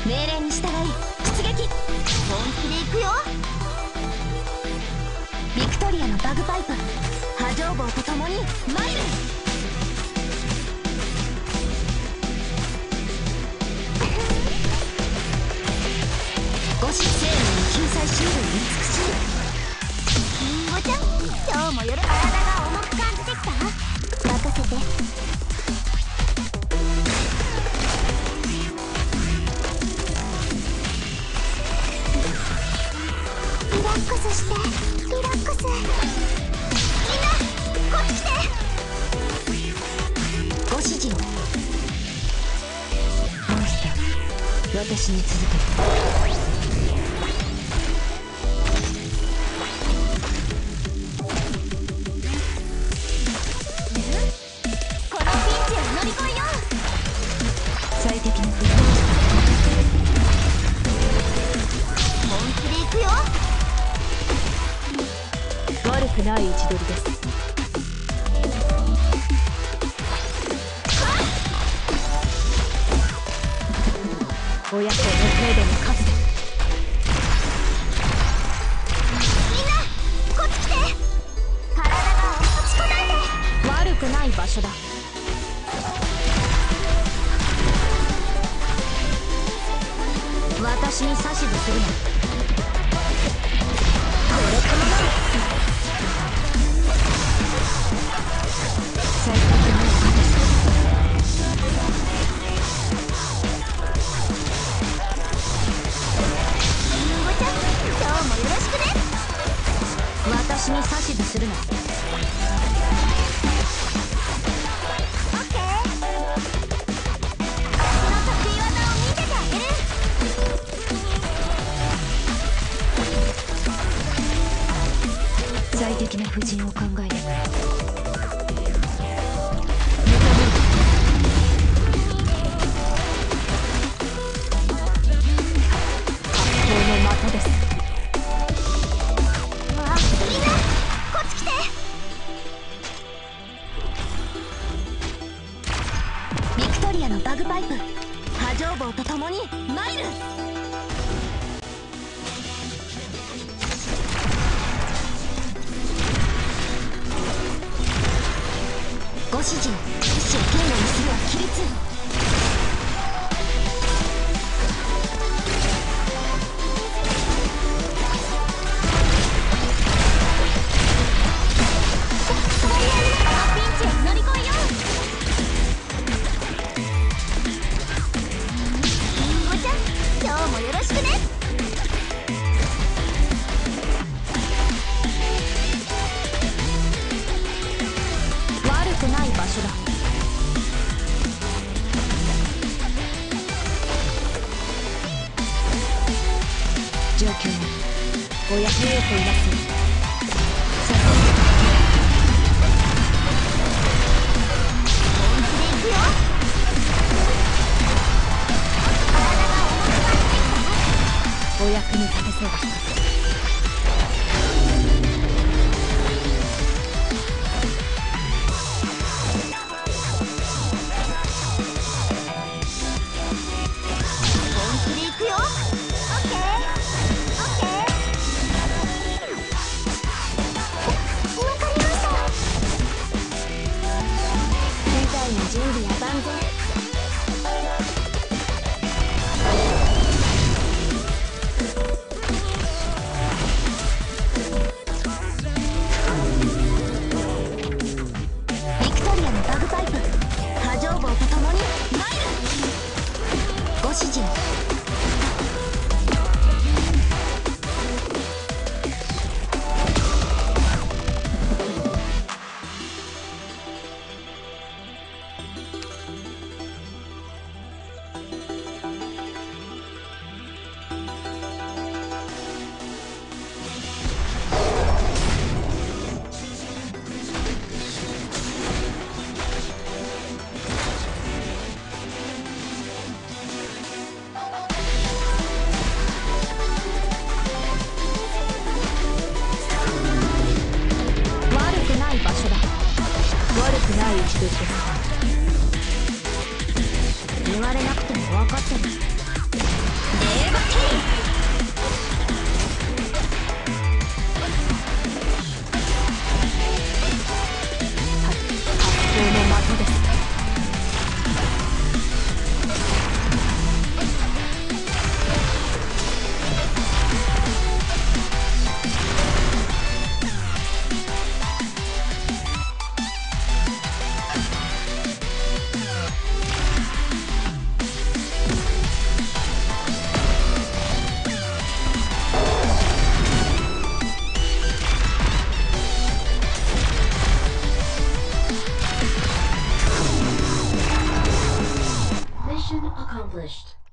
命令に従い出撃。本気で行くよ。ビクトリアのバグパイプ波状棒とともに参る。五子生命の救済シールに美しい。リンゴちゃん、今日も夜体が重く感じてきた。任せて。リラックスして、リラックス。みんなこっち来て。ご指示を。モンスター、私に続け。最適な振り。本気で行くよ。悪くない位置取りです。親子の程度の数で。みんなこっち来て。体が落ちこないで。悪くない場所だ。私に指図するな。これかもな。最適な形。りんごちゃん、今日もよろしくね。私に指図するな。オッケー。私の得意技を見せてあげる。最適な布陣を考えてくれ。格好の的です。わあ、みんなこっち来て。ビクトリアのバグパイプ波状棒とともに参る。ご指示を一生懸命にするは規律。ピンチを乗り越えよう。りんごちゃん、今日もよろしくね。悪くない場所だ。状況はお役に立っていますよ。本気で行くよ。体が重くなってきた。お役に立てそうだ。準備は万全。ビクトリアのバグパイプ波状棒とともに参る。ご指示を。ない一人です。言われなくても分かってます。 Mission accomplished.